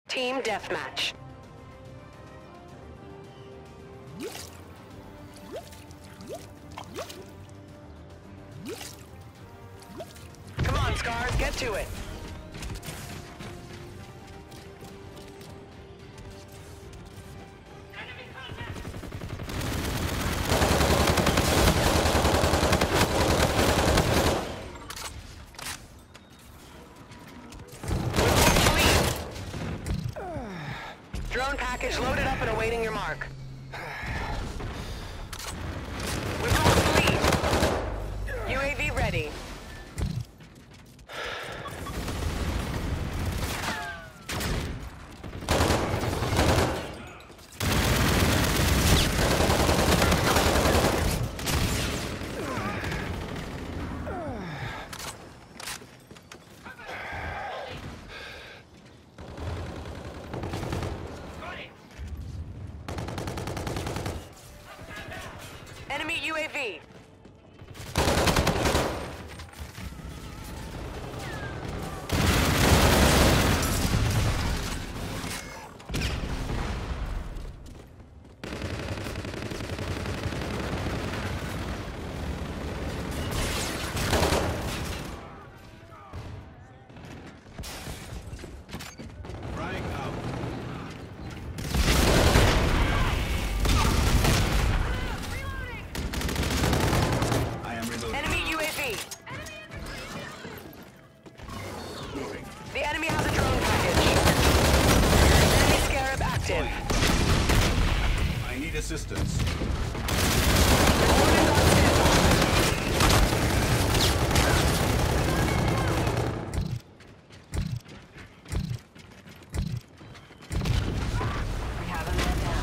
Team deathmatch. Come on, Scars, get to it. Drone package loaded up and awaiting your mark. We've lost the lead. UAV ready. Enemy UAV. The enemy has a drone package. Enemy Scarab active. I need assistance. We have a man down.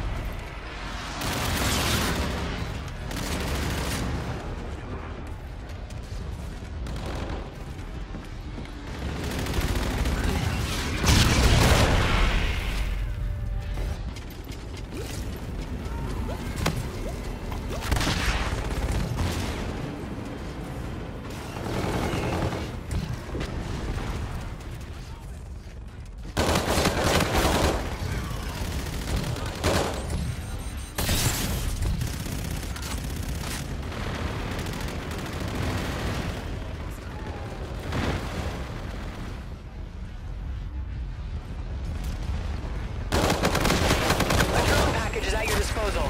Is at your disposal.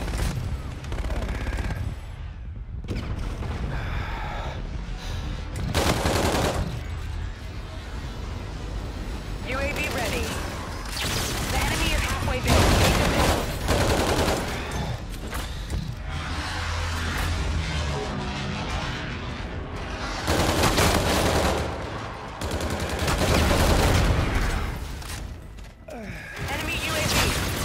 UAV ready. The enemy is halfway there. Enemy UAV.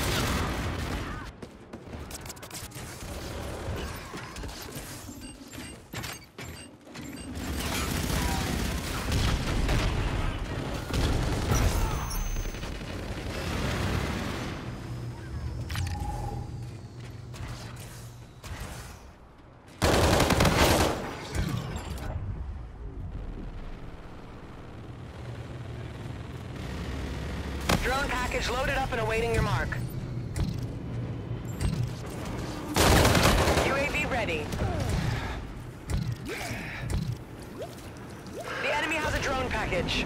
Drone package loaded up and awaiting your mark. UAV ready. The enemy has a drone package.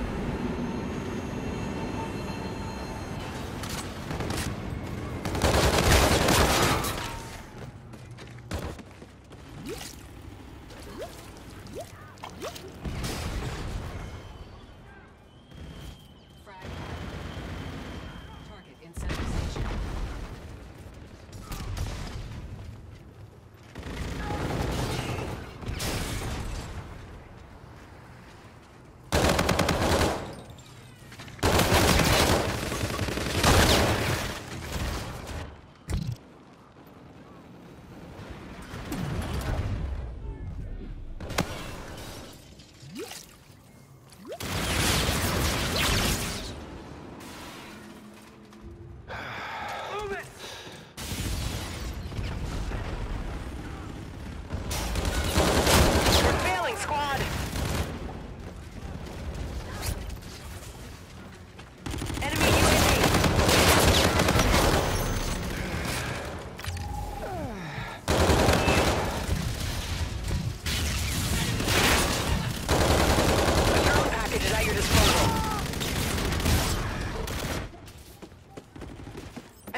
Target in center station.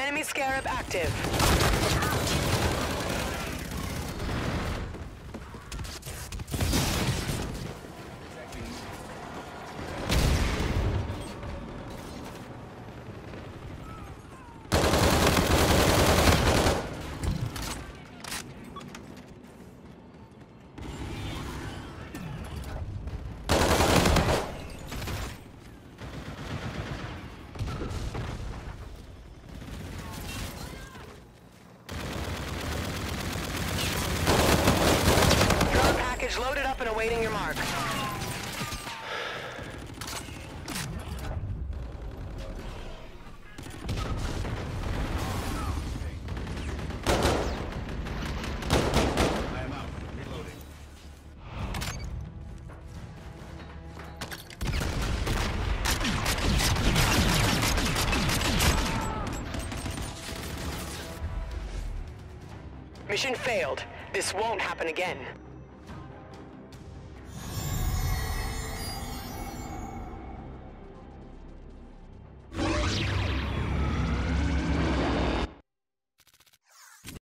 Enemy scarab active. Package loaded up and awaiting your mark. I am out. Reloading. Mission failed. This won't happen again.